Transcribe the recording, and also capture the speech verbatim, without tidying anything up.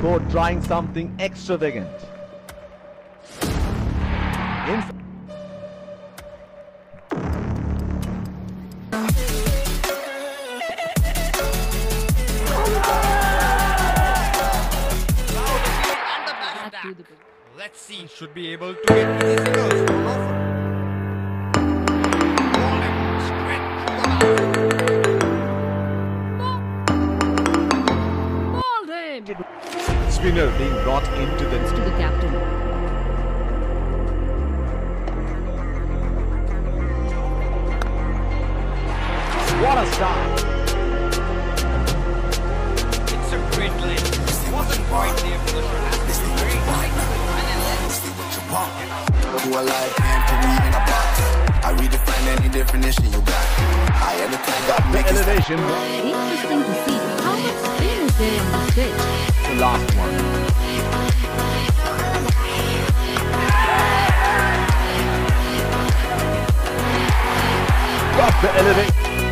before trying something extravagant. In Let's see, should be able to get easy singles. Spinner being brought into the To the captain. What a start! It's a great lane. Wasn't quite there for the shot. Very nice. Who alive can't put me in a box. I redefine any definition you got. I am the kind that The makes it elevation. Interesting to see how much spin is there in this pitch. The last one. Got the elevation.